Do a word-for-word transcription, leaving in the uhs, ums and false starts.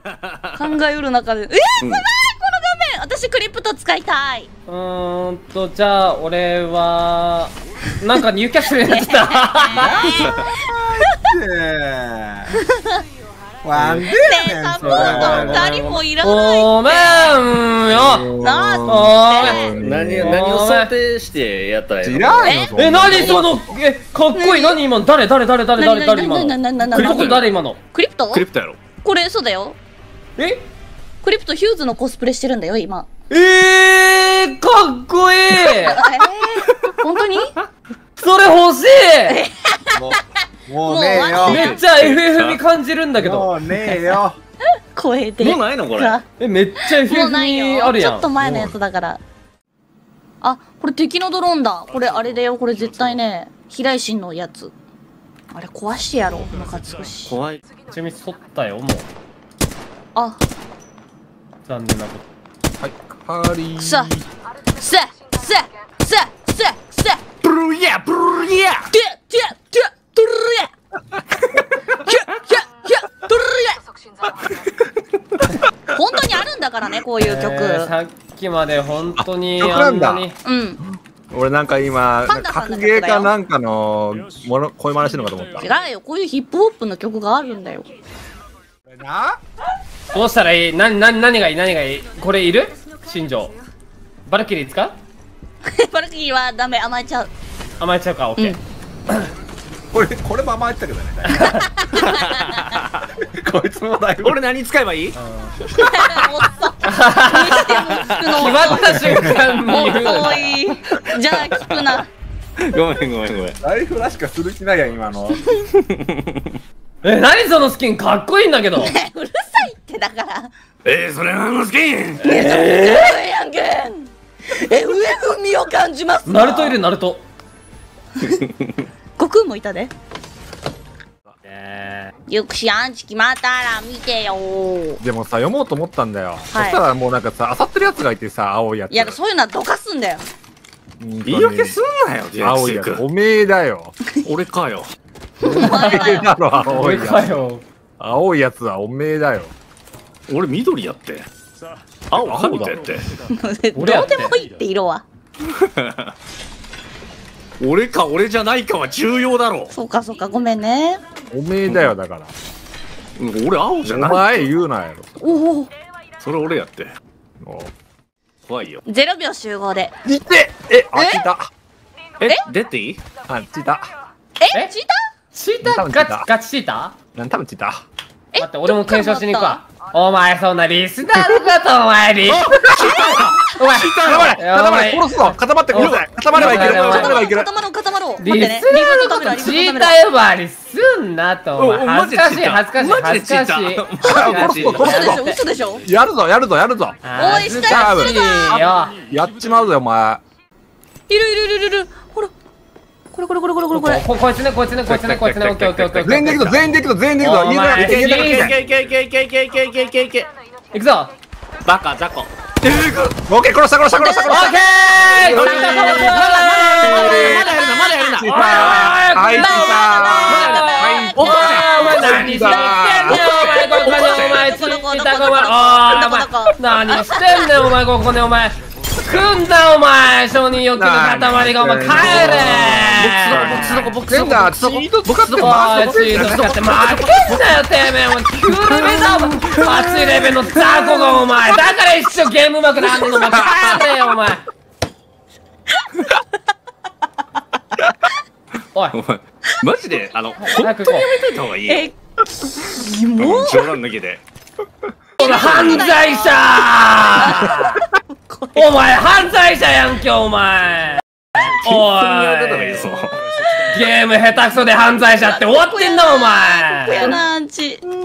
考えうる中で、えー、すごいこの画面。私クリプト使いたい。 うーんとじゃあ俺はなんかニューキャッスルになってた。 なんでやねんサポート二人もいらない。 ごめんよ。 なん何何を想定してやったらいいの？ いらんよ。 え、何その、え、かっこいい。何今の？誰誰誰誰誰誰今の？クリプト誰今の？ クリプト？ クリプトやろ。 これそうだよ。 え？ クリプトヒューズのコスプレしてるんだよ今。 えー、かっこいい。 えー、本当に？ それ欲しい。 もうねえよ。 めっちゃ エフエフ 味感じるんだけど。 もうねえよ。 声で。 もうないのこれ。 え、めっちゃ エフエフ 味あるやん。 ちょっと前のやつだから。あ、これ敵のドローンだ。これあれだよ。これ絶対ね、平井心のやつ。あれ壊してやろう。ムカつくし。 怖い。 ちみ取ったよもう。 あ、 残念なこと。 はい、カーリー。 さ、さ、さ、さ、さ、さ。 ブルーヤブルーヤ。 て、て、て、ドルヤ。ひゃ、ひゃ、ひゃ、ドルヤ。本当にあるんだからね、こういう曲。 えー、さっきまで本当にああんなに。 うん。 俺なんか今パンダさんの格曲だよゲーかなんかのもの声真似してるのかと思った。 違うよ、こういうヒップホップの曲があるんだよ。 な？ どうしたらいい？な、な、何がいい？何がいい？これいる？新庄。バルキリー使う？ バルキリーはダメ、甘えちゃう。 甘えちゃうか、オッケー。 これこれも甘えてたけどね。こいつもだいぶ。 俺何使えばいい？ おっさん。 決まった瞬間に言うな。 遅い。じゃあ聞くな。 ごめんごめんごめん。 ライフらしかする気ないやん今の。 え、何そのスキンかっこいいんだけど。 うるさいってだから。 えー、それはのスキン。 ええやんけん。エフエフ 味を感じます。 ナルトいるナルト。 悟空もいたで。 えよくしアンチ決まったら見てよ。 でもさ読もうと思ったんだよ。そしたらもうなんかさ、あさってるやつがいてさ、青いやつ。 いや、そういうのはどかすんだよ。 言い訳すんなよ、ジェ青いやつ。おめえだよ。 俺かよ。 おめえだろー、 青い俺かやつ。 よ。 青いやつはおめえだよ。 俺緑やって。青かぶったやって。 どうでもいいって色は。 俺か俺じゃないかは重要だろ。 そうかそうか、ごめんね。 おめえだよだから。 俺青じゃない。 お前言うなやろ。 おお。 それ俺やって。 お怖いよ。 ゼロびょう集合で。 いってえあっちいた。 え、出ていい？ あっちいた。 え、チータチーターガチガチチータなん多分ちいた。 ー？ 待って、俺も検証しに行くわ。お前そんなリスナーのことお前リスお前固まれ固まれ殺すぞ固まって殺せ固まればいける固まればいける。 固まろう固まろう。 リスナーのことチーター呼ばわりすんなとお前恥ずかしい恥ずかしい恥ずかしい殺すぞ殺すぞ。 嘘でしょ嘘でしょ。 やるぞやるぞやるぞ。 おい、しっか多分りするぞ。 やっちまうぞお前。 いるいるいるいる。ほら。これこれこれこれこれこれ。 ここいつねこいつねこいつねこいつねオッケーオッケーオッケー。 全員でいくぞ全員でいくぞ全員でいくぞ。 お前いけいけいけいけいけいけいけいけいけいけいけいけいけ。 行くぞ。 バカ雑魚。 オッケー殺した殺した殺した殺した。 オッケー。 まだやるなまだやるな。 おいおいはいちいた。 お前何してんねんお前ここにお前チーターごまお前何してんねんお前ここにお前組んだお前承認欲求の塊がお前帰れボックスどこボックスどこなんだチート使っておますいチート使って負けんなよてめえお前キューレベだお前はちレベの雑魚がお前だから一生ゲームうまくなんねんお前帰れよお前おいお前マジであの本当にやめといた方がいいよ。 え、キモ。 冗談抜きで。 犯罪者お前犯罪者やんけお前おいゲーム下手くそで犯罪者って終わってんなお前やなアンチ。